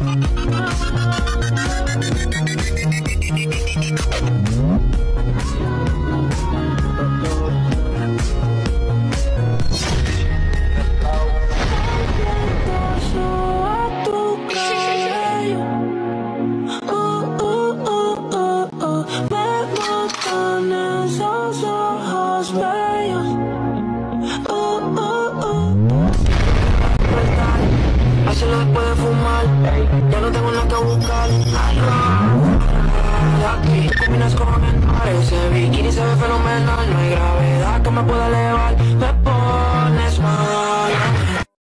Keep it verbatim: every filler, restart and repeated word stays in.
Hacerlo después de fumar, ya no tengo nada que buscar. Aquí combinas con el ese bikini se ve fenomenal. No hay gravedad que me pueda elevar. Me